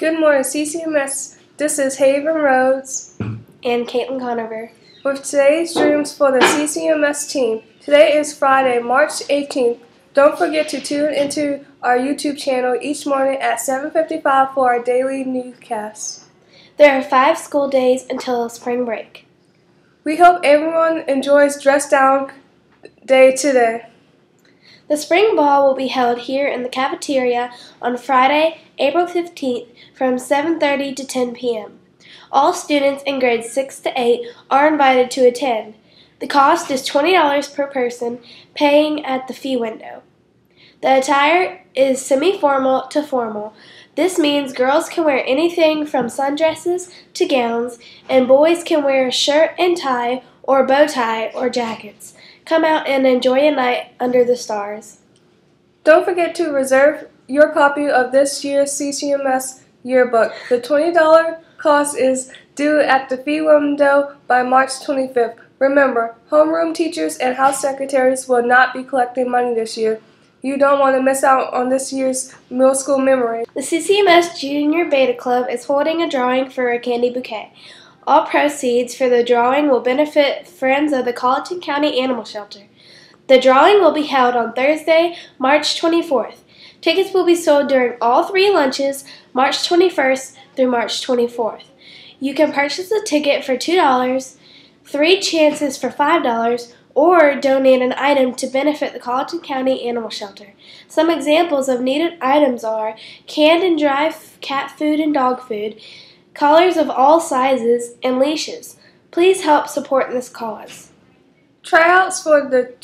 Good morning, CCMS. This is Haven Rhodes and Caitlin Conover with today's dreams for the CCMS team. Today is Friday, March 18th. Don't forget to tune into our YouTube channel each morning at 7:55 for our daily newscast. There are 5 school days until spring break. We hope everyone enjoys Dress Down Day today. The spring ball will be held here in the cafeteria on Friday, April 15th from 7:30 to 10 p.m. All students in grades 6 to 8 are invited to attend. The cost is $20 per person, paying at the fee window. The attire is semi-formal to formal. This means girls can wear anything from sundresses to gowns, and boys can wear a shirt and tie or bow tie or jackets. Come out and enjoy a night under the stars. Don't forget to reserve your copy of this year's CCMS yearbook. The $20 cost is due at the fee window by March 25th. Remember, homeroom teachers and house secretaries will not be collecting money this year. You don't want to miss out on this year's middle school memory. The CCMS Junior Beta Club is holding a drawing for a candy bouquet. All proceeds for the drawing will benefit Friends of the Colleton County Animal Shelter. The drawing will be held on Thursday, March 24th. Tickets will be sold during all 3 lunches, March 21st through March 24th. You can purchase a ticket for $2, 3 chances for $5, or donate an item to benefit the Colleton County Animal Shelter. Some examples of needed items are canned and dry cat food and dog food, collars of all sizes, and leashes. Please help support this cause. Tryouts for the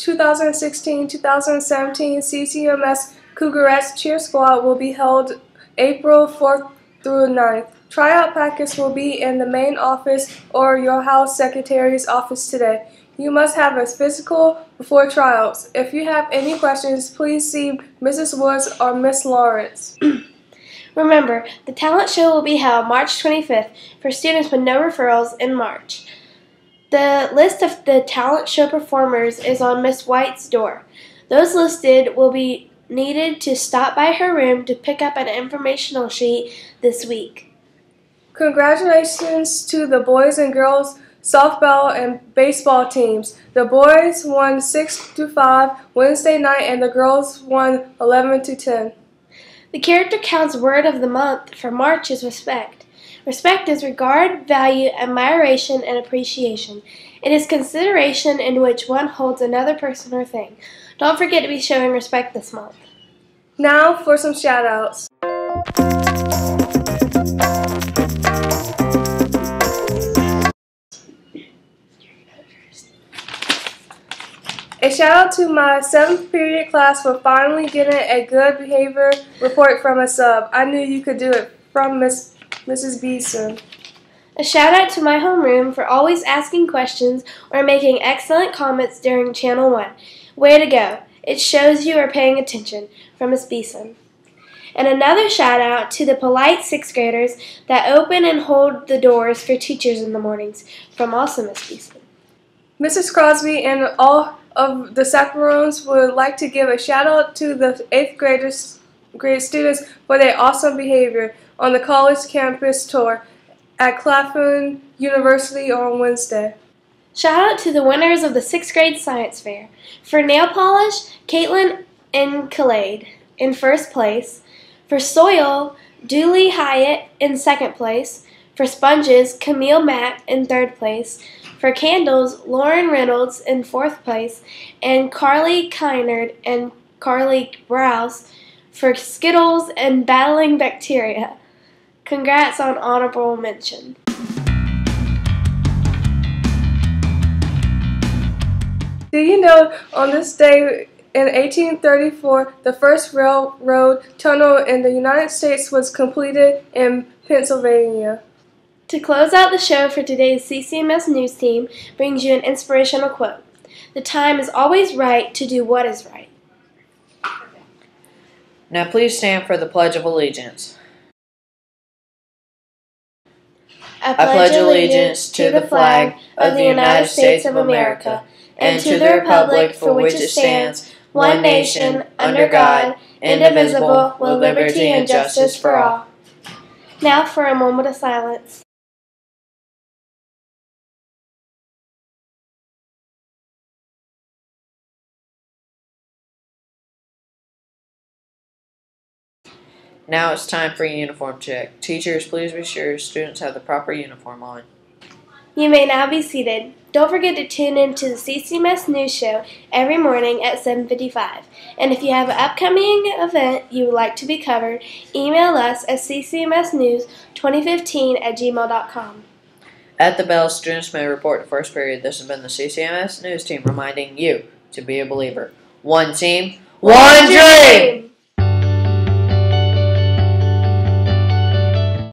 2016-2017 CCMS Cougarettes Cheer Squad will be held April 4th through 9th. Tryout packets will be in the main office or your house secretary's office today. You must have a physical before tryouts. If you have any questions, please see Mrs. Woods or Miss Lawrence. Remember, the talent show will be held March 25th for students with no referrals in March. The list of the talent show performers is on Miss White's door. Those listed will be needed to stop by her room to pick up an informational sheet this week. Congratulations to the boys and girls softball and baseball teams. The boys won 6-5 Wednesday night and the girls won 11-10. The Character Counts word of the month for March is respect. Respect is regard, value, admiration, and appreciation. It is consideration in which one holds another person or thing. Don't forget to be showing respect this month. Now for some shout-outs. A shout out to my 7th period class for finally getting a good behavior report from a sub. I knew you could do it, from Mrs. Beeson. A shout out to my homeroom for always asking questions or making excellent comments during Channel 1. Way to go. It shows you are paying attention, from Miss Beeson. And another shout out to the polite 6th graders that open and hold the doors for teachers in the mornings, from also Miss Beeson. Mrs. Crosby and all of the chaperones would like to give a shout out to the 8th grade students for their awesome behavior on the college campus tour at Claflin University on Wednesday. Shout out to the winners of the 6th grade science fair. For nail polish, Caitlin and Khaled in 1st place. For soil, Dooley Hyatt in 2nd place. For sponges, Camille Mack in 3rd place. For candles, Lauren Reynolds in 4th place, and Carly Kynard and Carly Browse for Skittles and battling bacteria. Congrats on honorable mention. Do you know on this day in 1834, the first railroad tunnel in the United States was completed in Pennsylvania? To close out the show for today's CCMS News Team brings you an inspirational quote. The time is always right to do what is right. Now please stand for the Pledge of Allegiance. I pledge allegiance to the flag of the United States of America and to the republic for which it stands, one nation, under God, indivisible, with liberty and justice for all. Now for a moment of silence. Now it's time for a uniform check. Teachers, please be sure students have the proper uniform on. You may now be seated. Don't forget to tune in to the CCMS News Show every morning at 7:55. And if you have an upcoming event you would like to be covered, email us at ccmsnews2015@gmail.com. At the bell, students may report to first period. This has been the CCMS News Team reminding you to be a believer. One team, one dream!